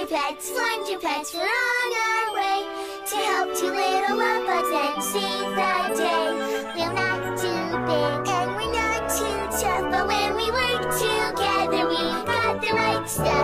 Wonder Pets, we're on our way to help two little love bugs and save the day. We're not too big and we're not too tough, but when we work together, we got the right stuff.